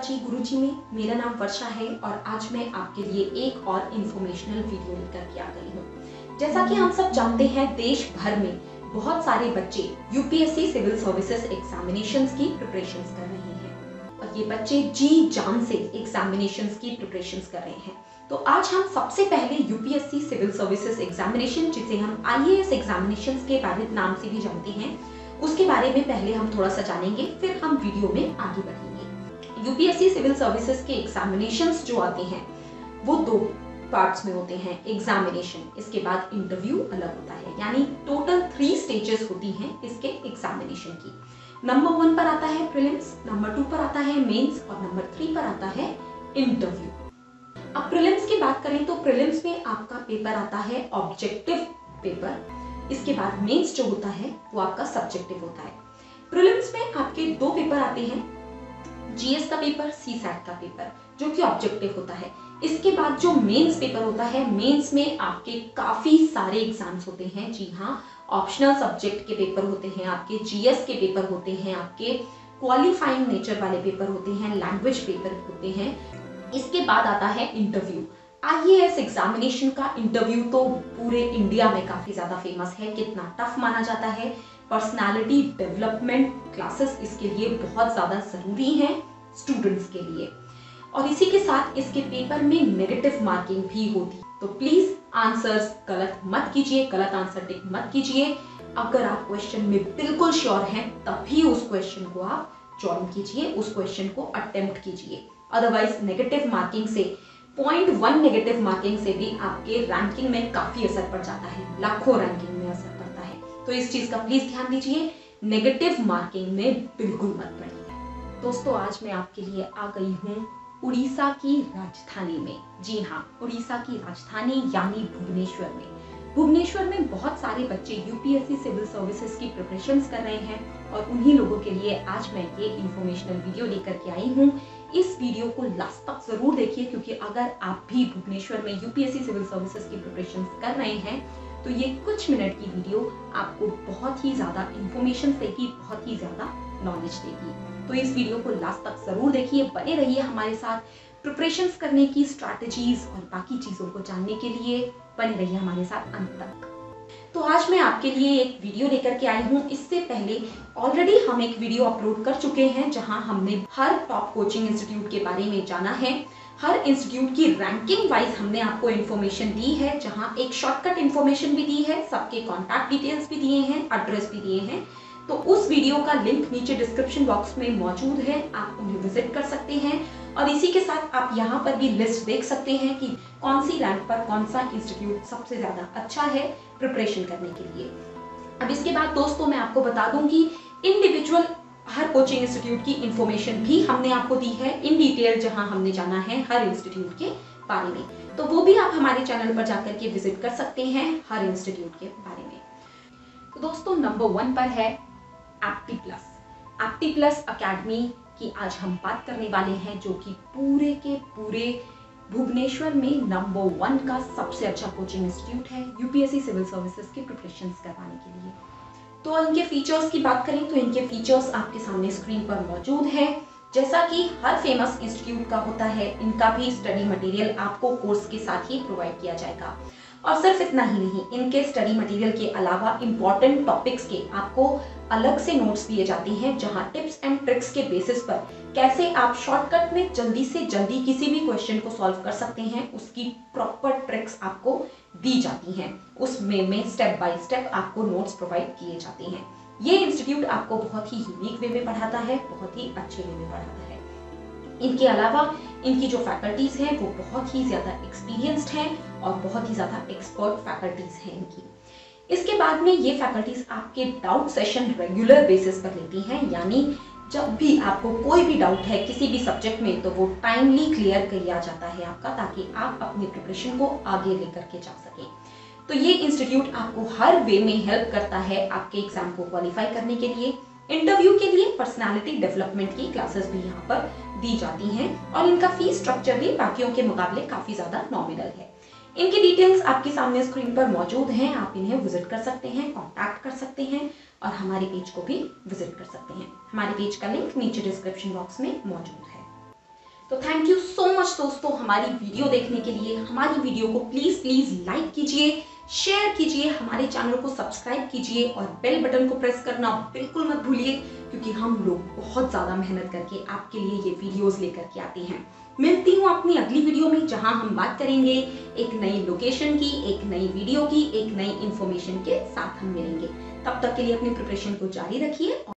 जी गुरुजी में। मेरा नाम वर्षा है और आज मैं आपके लिए एक और इन्फॉर्मेशनल वीडियो लेकर के आ गई हूँ। जैसा कि हम सब जानते हैं, देश भर में बहुत सारे बच्चे यूपीएससी सिविल सर्विसेज एग्जामिनेशंस की प्रिपरेशंस कर रहे हैं और ये बच्चे जी जान से एग्जामिनेशंस की प्रिपरेशंस कर रहे हैं। तो आज हम सबसे पहले यूपीएससी सिविल सर्विसेज एग्जामिनेशन, जिसे हम आईएएस एग्जामिनेशंस के बारे नाम से भी जानते हैं, उसके बारे में पहले हम थोड़ा सा जानेंगे, फिर हम वीडियो में आगे बढ़ेंगे। यूपीएससी सिविल सर्विसेज के एग्जामिनेशंस जो आते हैं वो दो पार्ट्स में होते हैं। एग्जामिनेशन, इसके बाद इंटरव्यू अलग होता है, यानी टोटल 3 स्टेजेस होती हैं इसके एग्जामिनेशन की। नंबर 1 पर आता है प्रीलिम्स, नंबर 2 पर आता है मेंस और नंबर 3 पर आता है इंटरव्यू। अब प्रीलिम्स की बात करें तो प्रीलिम्स में आपका पेपर आता है ऑब्जेक्टिव पेपर, इसके बाद मेंस जो होता है वो आपका सब्जेक्टिव होता है। प्रीलिम्स में आपके 2 पेपर आते हैं, जीएस का पेपर, सीसैट का पेपर, जो कि ऑब्जेक्टिव होता है। इसके बाद जो मेंस पेपर होता है, मेंस में आपके काफी सारे एग्जाम्स होते हैं। जी हाँ, ऑप्शनल सब्जेक्ट के पेपर होते हैं, आपके जीएस के पेपर होते हैं, आपके क्वालिफाइंग नेचर वाले पेपर होते हैं, लैंग्वेज पेपर होते हैं। इसके बाद आता है इंटरव्यू। आईएएस एग्जामिनेशन का इंटरव्यू तो पूरे इंडिया में काफी ज्यादा फेमस है। कितना टफ माना जाता है। पर्सनालिटी डेवलपमेंट क्लासेस इसके लिए बहुत ज्यादा जरूरी हैं स्टूडेंट्स के लिए, और इसी के साथ इसके पेपर में नेगेटिव मार्किंग भी होती है। तो प्लीज आंसर्स गलत मत कीजिए, गलत आंसर टिक मत कीजिए। अगर आप क्वेश्चन में बिल्कुल श्योर हैं तभी उस क्वेश्चन को आप ज्वाइन कीजिए, उस क्वेश्चन को अटेम्प्ट कीजिए। अदरवाइज नेगेटिव मार्किंग से 0.1 नेगेटिव मार्किंग से भी आपके रैंकिंग में काफी असर पड़ जाता है, लाखों रैंकिंग में असर पड़ता है। तो इस चीज का प्लीज ध्यान दीजिए, नेगेटिव मार्किंग में बिल्कुल मत पड़िए। दोस्तों, आज मैं आपके लिए आ गई हूँ उड़ीसा की राजधानी में। जी हाँ, उड़ीसा की राजधानी यानी भुवनेश्वर में। भुवनेश्वर में बहुत सारे बच्चे यूपीएससी सिविल सर्विसेज की प्रिपरेशंस कर रहे हैं और उन्हीं लोगों के लिए आज मैं ये इन्फॉर्मेशनल वीडियो लेकर के आई हूँ। इस वीडियो को लास्ट तक जरूर देखिए, क्योंकि अगर आप भी भुवनेश्वर में यूपीएससी सिविल सर्विसेज की प्रिपरेशंस कर रहे हैं तो ये कुछ मिनट की वीडियो आपको बहुत ही ज्यादा इंफॉर्मेशन देगी, बहुत ही ज्यादा नॉलेज देगी। तो इस वीडियो को लास्ट तक जरूर देखिए, बने रहिए हमारे साथ। प्रिपरेशंस करने की स्ट्रैटेजीज और बाकी चीजों को जानने के लिए बने रहिए हमारे साथ अंत तक। तो आज मैं आपके लिए एक वीडियो लेकर के आई हूँ। इससे पहले ऑलरेडी हम एक वीडियो अपलोड कर चुके हैं जहां हमने हर टॉप कोचिंग इंस्टीट्यूट के बारे में जाना है। हर इंस्टीट्यूट की रैंकिंग वाइज हमने आपको इन्फॉर्मेशन दी है, जहां एक शॉर्टकट इन्फॉर्मेशन भी दी है, सबके कॉन्टैक्ट डिटेल्स भी दिए हैं, एड्रेस भी दिए हैं। तो उस वीडियो का लिंक नीचे डिस्क्रिप्शन बॉक्स में मौजूद है, आप उन्हें विजिट कर सकते हैं। और इसी के साथ आप यहाँ पर भी लिस्ट देख सकते हैं कि कौन सी रैंक पर कौन सा इंस्टीट्यूट सबसे ज्यादा अच्छा है प्रिपरेशन करने के लिए। अब इसके बाद दोस्तों मैं आपको बता दूं कि इंडिविजुअल हर कोचिंग इंस्टीट्यूट की इंफॉर्मेशन भी हमने आपको दी है इन डिटेल, जहां हमने जाना है हर इंस्टीट्यूट के बारे में। तो वो भी आप हमारे चैनल पर जाकर के विजिट कर सकते हैं हर इंस्टीट्यूट के बारे में। तो दोस्तों, नंबर 1 पर है एप्टी प्लस अकेडमी की आज हम बात करने वाले हैं, जो कि पूरे के पूरे भुवनेश्वर में नंबर 1 का सबसे अच्छा कोचिंग इंस्टीट्यूट है यूपीएससी सिविल सर्विसेज की प्रिपरेशंस करवाने के लिए। तो इनके फीचर्स की बात करें तो इनके फीचर्स आपके सामने स्क्रीन पर मौजूद है। जैसा कि हर फेमस इंस्टीट्यूट का होता है, इनका भी स्टडी मटेरियल आपको कोर्स के साथ ही प्रोवाइड किया जाएगा। और सिर्फ इतना ही नहीं, इनके स्टडी मटेरियल के अलावा इंपॉर्टेंट टॉपिक्स के आपको अलग से नोट्स दिए जाते हैं, जहां टिप्स एंड ट्रिक्स के बेसिस पर कैसे आप शॉर्टकट में जल्दी से जल्दी किसी भी क्वेश्चन को सॉल्व कर सकते हैं, उसकी प्रॉपर ट्रिक्स आपको दी जाती हैं। उसमें में स्टेप बाय स्टेप आपको नोट्स प्रोवाइड किए जाते हैं। ये इंस्टीट्यूट आपको बहुत ही यूनिक वे में पढ़ाता है, बहुत ही अच्छे वे में पढ़ाता है। इनके अलावा इनकी जो फैकल्टीज हैं वो बहुत ही ज्यादा एक्सपीरियंस्ड हैं और बहुत ही ज्यादा एक्सपर्ट फैकल्टीज हैं इनकी। इसके बाद में ये फैकल्टीज आपके डाउट सेशन रेगुलर बेसिस पर लेती हैं, यानी जब भी आपको कोई भी डाउट है किसी भी सब्जेक्ट में तो वो टाइमली क्लियर किया जाता है आपका, ताकि आप अपनी प्रिपरेशन को आगे लेकर के जा सकें। तो ये इंस्टीट्यूट आपको हर वे में हेल्प करता है आपके एग्जाम को क्वालिफाई करने के लिए। इंटरव्यू के लिए पर्सनालिटी डेवलपमेंट की क्लासेस भी यहाँ पर दी जाती हैं और इनका फीस स्ट्रक्चर भी बाकियों के मुकाबले काफी ज्यादा नॉमिनल है। इनकी डिटेल्स आपके सामने स्क्रीन पर मौजूद हैं, आप इन्हें विजिट कर सकते हैं, कॉन्टैक्ट कर सकते हैं और हमारे पेज को भी विजिट कर सकते हैं। हमारे पेज का लिंक नीचे डिस्क्रिप्शन बॉक्स में मौजूद है। तो थैंक यू सो मच दोस्तों हमारी वीडियो देखने के लिए। हमारी वीडियो को प्लीज लाइक कीजिए, शेयर कीजिए, हमारे चैनल को सब्सक्राइब कीजिए और बेल बटन को प्रेस करना बिल्कुल मत भूलिए, क्योंकि हम लोग बहुत ज्यादा मेहनत करके आपके लिए ये वीडियोस लेकर के आते हैं। मिलती हूँ अपनी अगली वीडियो में, जहां हम बात करेंगे एक नई लोकेशन की, एक नई वीडियो की, एक नई इंफॉर्मेशन के साथ हम मिलेंगे। तब तक के लिए अपनी प्रिपरेशन को जारी रखिए।